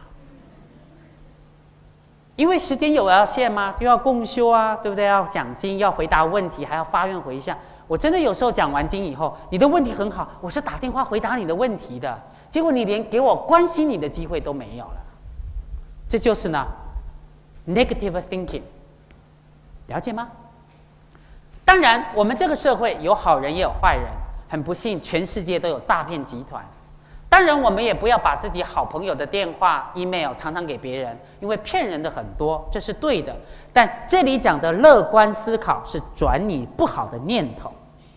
因为时间有要限吗？又要共修啊，对不对？要讲经，要回答问题，还要发愿回向。我真的有时候讲完经以后，你的问题很好，我是打电话回答你的问题的，结果你连给我关心你的机会都没有了。这就是呢。Negative thinking， 了解吗？当然，我们这个社会有好人也有坏人，很不幸，全世界都有诈骗集团。 当然，我们也不要把自己好朋友的电话、email 常常给别人，因为骗人的很多，这是对的。但这里讲的乐观思考是转你不好的念头，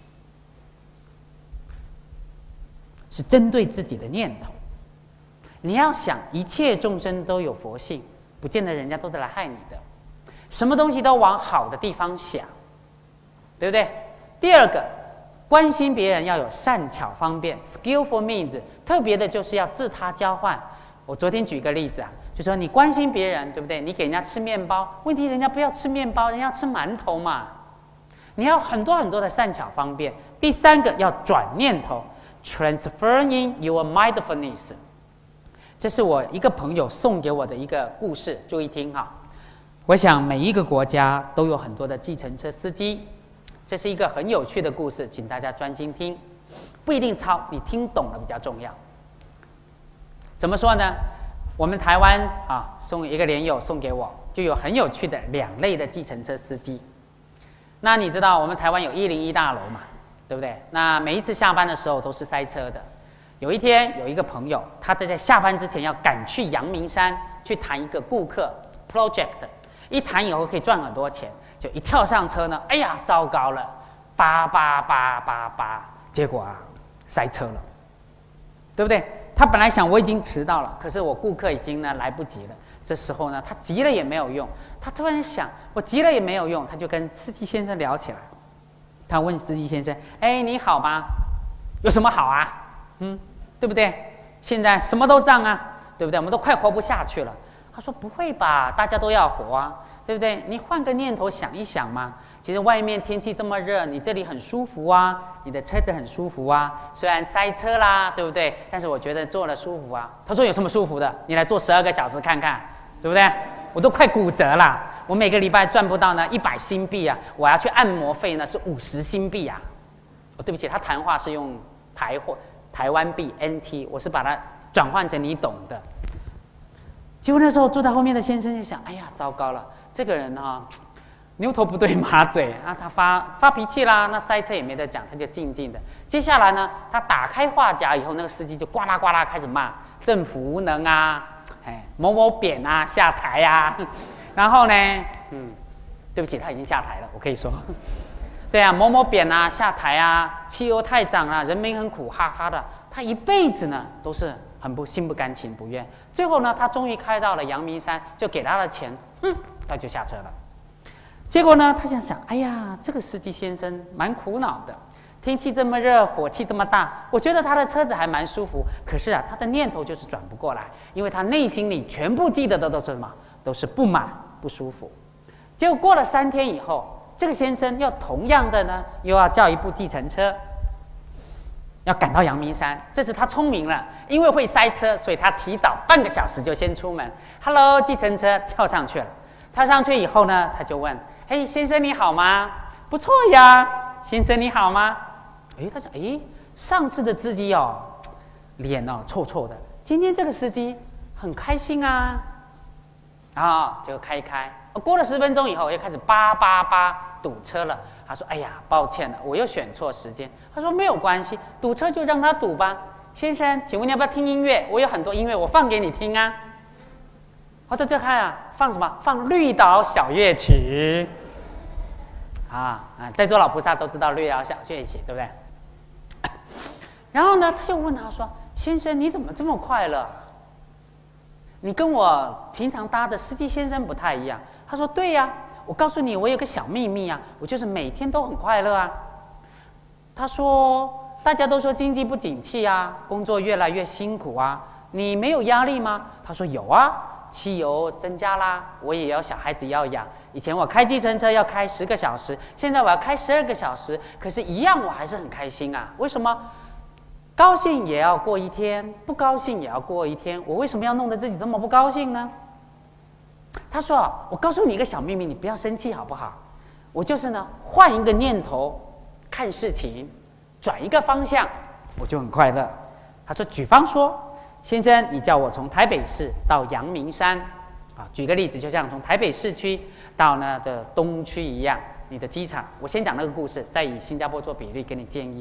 是针对自己的念头。你要想，一切众生都有佛性，不见得人家都是来害你的。什么东西都往好的地方想，对不对？第二个，关心别人要有善巧方便 skillful means， 特别的就是要自他交换。我昨天举一个例子啊，就说你关心别人，对不对？你给人家吃面包，问题人家不要吃面包，人家吃馒头嘛。你要很多很多的善巧方便。第三个要转念头 ，transferring your mindfulness。这是我一个朋友送给我的一个故事，注意听哈。我想每一个国家都有很多的计程车司机，这是一个很有趣的故事，请大家专心听，不一定抄，你听懂了比较重要。怎么说呢？我们台湾啊，送一个莲友送给我，就有很有趣的两类的计程车司机。那你知道我们台湾有一零一大楼嘛，对不对？那每一次下班的时候都是塞车的。有一天有一个朋友，他在下班之前要赶去阳明山去谈一个顾客 project， 一谈以后可以赚很多钱，就一跳上车呢，哎呀，糟糕了，叭叭叭叭叭，结果啊塞车了，对不对？他本来想我已经迟到了，可是我顾客已经呢来不及了。这时候呢，他急了也没有用，他突然想，我急了也没有用，他就跟司机先生聊起来。他问司机先生：“哎，你好吗？有什么好啊？嗯，对不对？现在什么都涨啊，对不对？我们都快活不下去了。”他说：“不会吧，大家都要活啊，对不对？你换个念头想一想嘛。其实外面天气这么热，你这里很舒服啊，你的车子很舒服啊。虽然塞车啦，对不对？但是我觉得坐了舒服啊。”他说：“有什么舒服的？你来坐十二个小时看看，对不对？我都快骨折了。我每个礼拜赚不到呢一百新币啊，我要去按摩费呢是五十新币啊。哦，对不起，他谈话是用台货台湾币 N T， 我是把它转换成你懂的。”结果那时候坐在后面的先生就想：“哎呀，糟糕了，这个人啊。”牛头不对马嘴啊，他发发脾气啦，那塞车也没得讲，他就静静的。接下来呢，他打开话匣以后，那个司机就呱啦呱啦开始骂政府无能啊，哎，某某扁啊，下台啊。然后呢，嗯，对不起，他已经下台了，我可以说，对啊，某某扁啊，下台啊，汽油太涨啊，人民很苦，哈哈的。他一辈子呢都是很不心不甘情不愿。最后呢，他终于开到了阳明山，就给他的钱，嗯，他就下车了。结果呢，他想想，哎呀，这个司机先生蛮苦恼的，天气这么热，火气这么大，我觉得他的车子还蛮舒服。可是啊，他的念头就是转不过来，因为他内心里全部记得的都是什么？都是不满、不舒服。结果过了三天以后，这个先生又同样的呢，又要叫一部计程车，要赶到阳明山。这次他聪明了，因为会塞车，所以他提早半个小时就先出门。Hello， 计程车跳上去了。跳上去以后呢，他就问。嘿，先生你好吗？不错呀，先生你好吗？哎，他讲，哎，上次的司机哦，脸哦臭臭的，今天这个司机很开心啊，啊，就开一开。过了十分钟以后，又开始叭叭叭堵车了。他说，哎呀，抱歉了，我又选错时间。他说没有关系，堵车就让他堵吧。先生，请问你要不要听音乐？我有很多音乐，我放给你听啊。我在这看啊，放什么？放绿岛小夜曲。啊啊，在座老菩萨都知道绿岛小夜曲，对不对？然后呢，他就问他说：“先生，你怎么这么快乐？你跟我平常搭的司机先生不太一样。”他说：“对呀，我告诉你，我有个小秘密啊，我就是每天都很快乐啊。”他说：“大家都说经济不景气啊，工作越来越辛苦啊，你没有压力吗？”他说：“有啊。”汽油增加啦，我也有小孩子要养。以前我开计程车要开十个小时，现在我要开十二个小时，可是，一样我还是很开心啊。为什么？高兴也要过一天，不高兴也要过一天。我为什么要弄得自己这么不高兴呢？他说：“我告诉你一个小秘密，你不要生气好不好？我就是呢，换一个念头看事情，转一个方向，我就很快乐。”他说：“举方说。”先生，你叫我从台北市到阳明山，啊，举个例子，就像从台北市区到呢的东区一样，你的机场，我先讲那个故事，再以新加坡做比例，给你建议好了。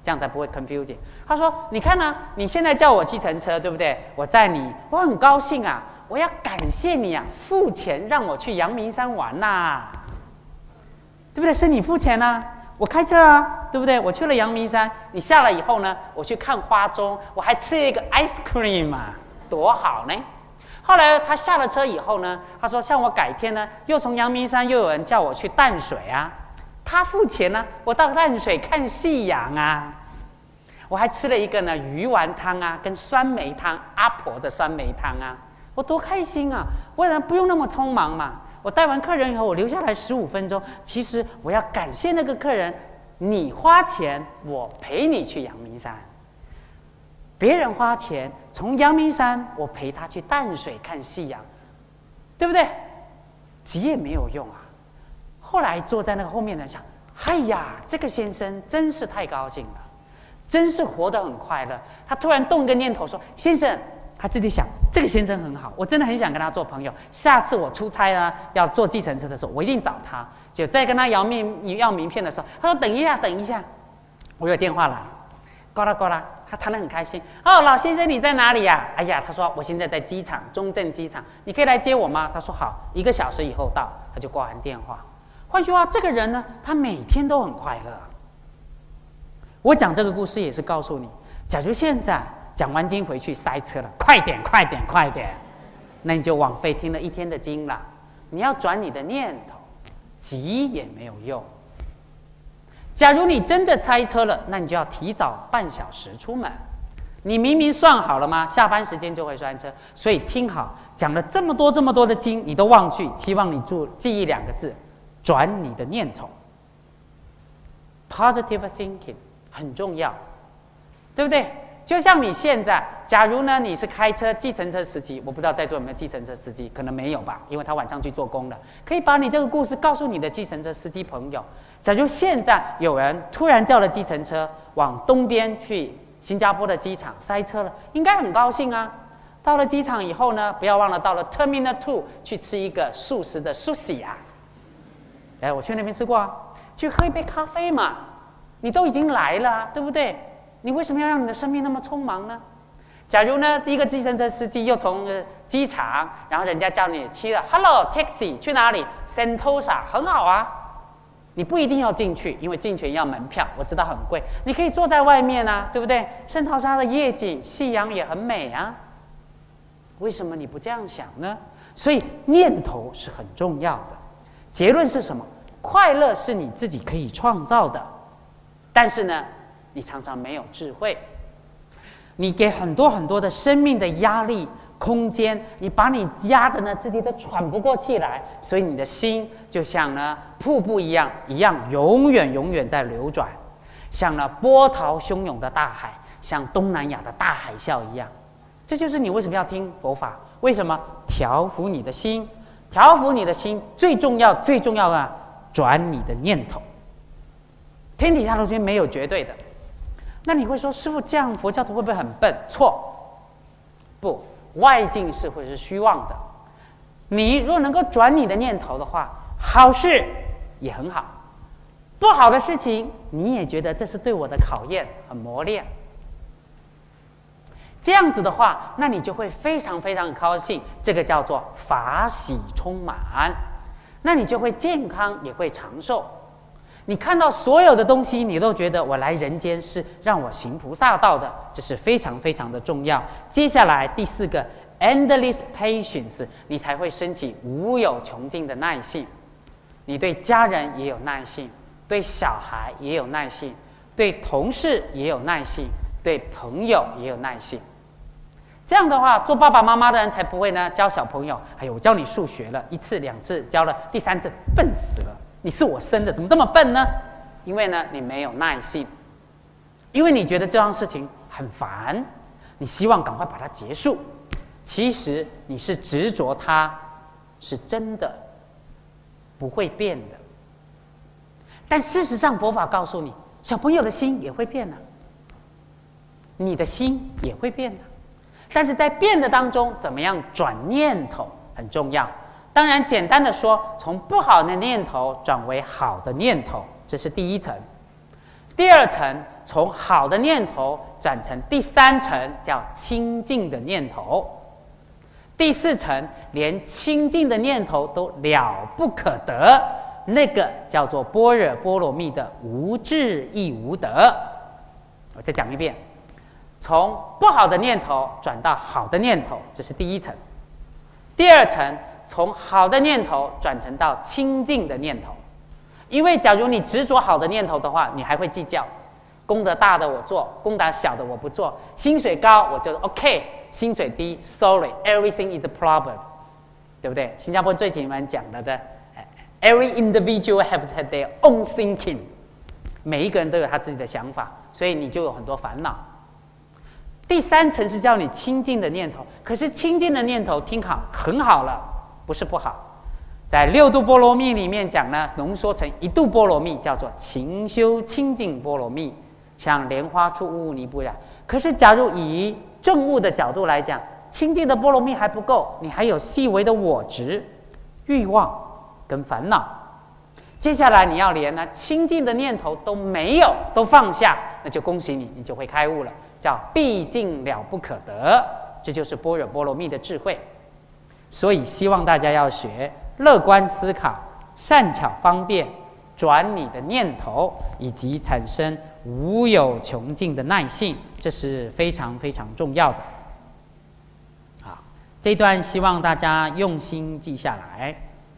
这样才不会 confusing。他说：“你看呢、啊，你现在叫我计程车，对不对？我载你，我很高兴啊，我要感谢你啊，付钱让我去阳明山玩呐、啊，对不对？是你付钱啊，我开车啊，对不对？我去了阳明山，你下了以后呢，我去看花钟，我还吃了一个 ice cream 嘛，多好呢。”后来他下了车以后呢，他说：“像我改天呢，又从阳明山又有人叫我去淡水啊。”他付钱呢、啊，我到淡水看夕阳啊，我还吃了一个呢鱼丸汤啊，跟酸梅汤，阿婆的酸梅汤啊，我多开心啊！我然不用那么匆忙嘛，我带完客人以后，我留下来十五分钟，其实我要感谢那个客人，你花钱，我陪你去阳明山。别人花钱从阳明山，我陪他去淡水看夕阳，对不对？急也没有用啊。后来坐在那个后面的想，哎呀，这个先生真是太高兴了，真是活得很快乐。他突然动一个念头说：“先生，他自己想，这个先生很好，我真的很想跟他做朋友。下次我出差呢，要坐计程车的时候，我一定找他。就在跟他要名要名片的时候，他说：等一下，等一下，我有电话来，呱啦呱啦。他谈得很开心。哦，老先生你在哪里呀、啊？哎呀，他说我现在在机场，中正机场，你可以来接我吗？他说好，一个小时以后到。他就挂完电话。换句话，这个人呢，他每天都很快乐。我讲这个故事也是告诉你，假如现在讲完经回去塞车了，快点，快点，快点，那你就枉费听了一天的经了。你要转你的念头，急也没有用。假如你真的塞车了，那你就要提早半小时出门。你明明算好了吗？下班时间就会塞车，所以听好，讲了这么多这么多的经，你都忘记，希望你注记忆两个字。转你的念头 ，positive thinking 很重要，对不对？就像你现在，假如呢你是开车计程车司机，我不知道在座有没有计程车司机，可能没有吧，因为他晚上去做工了。可以把你这个故事告诉你的计程车司机朋友。假如现在有人突然叫了计程车往东边去新加坡的机场，塞车了，应该很高兴啊。到了机场以后呢，不要忘了到了 Terminal Two 去吃一个素食的 sushi 啊。哎，我去那边吃过啊，去喝一杯咖啡嘛。你都已经来了、啊，对不对？你为什么要让你的生命那么匆忙呢？假如呢，一个计程车司机又从、呃、机场，然后人家叫你骑了 ，Hello taxi 去哪里 ？Sentosa 很好啊，你不一定要进去，因为进去要门票，我知道很贵。你可以坐在外面啊，对不对？圣淘沙的夜景，夕阳也很美啊。为什么你不这样想呢？所以念头是很重要的。结论是什么？快乐是你自己可以创造的，但是呢，你常常没有智慧。你给很多很多的生命的压力、空间，你把你压的呢，自己都喘不过气来，所以你的心就像呢瀑布一样，一样永远永远在流转，像呢波涛汹涌的大海，像东南亚的大海啸一样。这就是你为什么要听佛法？为什么调伏你的心？调伏你的心最重要，最重要的转你的念头。天底下的东西没有绝对的。那你会说，师父这样佛教徒会不会很笨？错，不，外境是会是虚妄的。你如果能够转你的念头的话，好事也很好，不好的事情你也觉得这是对我的考验，很磨练。这样子的话，那你就会非常非常高兴，这个叫做法喜充满，那你就会健康，也会长寿。你看到所有的东西，你都觉得我来人间是让我行菩萨道的，这是非常非常的重要。接下来第四个 endless patience， 你才会升起无有穷尽的耐性。你对家人也有耐性，对小孩也有耐性，对同事也有耐性，对朋友也有耐性。这样的话，做爸爸妈妈的人才不会呢教小朋友，哎呦，我教你数学了一次两次，教了第三次笨死了，你是我生的，怎么这么笨呢？因为呢你没有耐性，因为你觉得这样事情很烦，你希望赶快把它结束。其实你是执着它是真的不会变的，但事实上佛法告诉你，小朋友的心也会变啊，你的心也会变的。但是在变的当中，怎么样转念头很重要。当然，简单的说，从不好的念头转为好的念头，这是第一层。第二层， 从好的念头转成第三层，叫清净的念头。第四层连清净的念头都了不可得，那个叫做般若波罗蜜的无智亦无得。我再讲一遍，从不好的念头转到好的念头，这是第一层。第二层，从好的念头转成到清净的念头。因为假如你执着好的念头的话，你还会计较，功德大的我做，功德小的我不做，薪水高我就 OK， 薪水低 sorry everything is a problem， 对不对？新加坡最喜欢讲的的 every individual have their own thinking， 每一个人都有他自己的想法，所以你就有很多烦恼。第三层是叫你清净的念头，可是清净的念头听好很好了，不是不好。在六度波罗蜜里面讲呢，浓缩成一度波罗蜜，叫做勤修清净波罗蜜，像莲花出污泥不染。可是假如以证悟的角度来讲，清净的波罗蜜还不够，你还有细微的我执、欲望跟烦恼。接下来你要连呢清净的念头都没有，都放下，那就恭喜你，你就会开悟了，叫毕竟了不可得。这就是般若波罗蜜的智慧。所以希望大家要学乐观思考，善巧方便转你的念头，以及产生无有穷尽的耐性，这是非常非常重要的。好，这段希望大家用心记下来。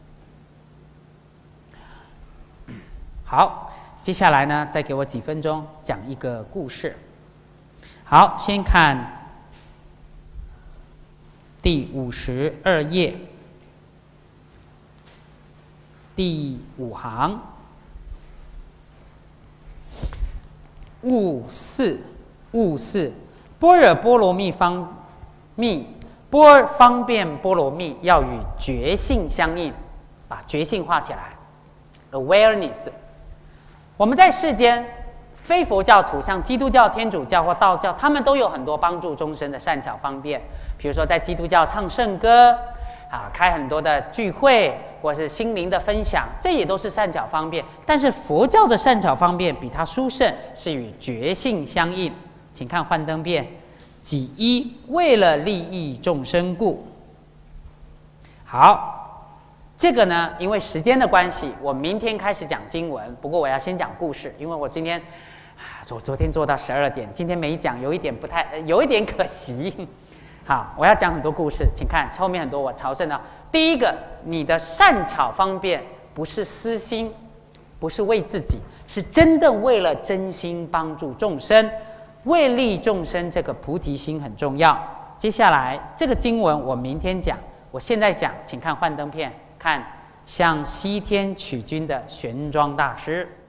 好，接下来呢，再给我几分钟讲一个故事。好，先看第五十二页。第五行，悟四，悟四，般若波罗蜜方蜜，波方便波罗蜜要与觉性相应，把觉性画起来 ，awareness。我们在世间，非佛教徒，像基督教、天主教或道教，他们都有很多帮助众生的善巧方便，比如说在基督教唱圣歌。啊，开很多的聚会，或是心灵的分享，这也都是善巧方便。但是佛教的善巧方便比它殊胜，是与觉性相应。请看幻灯片，己一为了利益众生故。好，这个呢，因为时间的关系，我明天开始讲经文。不过我要先讲故事，因为我今天，我昨天做到十二点，今天没讲，有一点不太，有一点可惜。好，我要讲很多故事，请看后面很多我朝圣的。第一个，你的善巧方便不是私心，不是为自己，是真的为了真心帮助众生，为利众生，这个菩提心很重要。接下来这个经文我明天讲，我现在讲，请看幻灯片，看向西天取经的玄奘大师。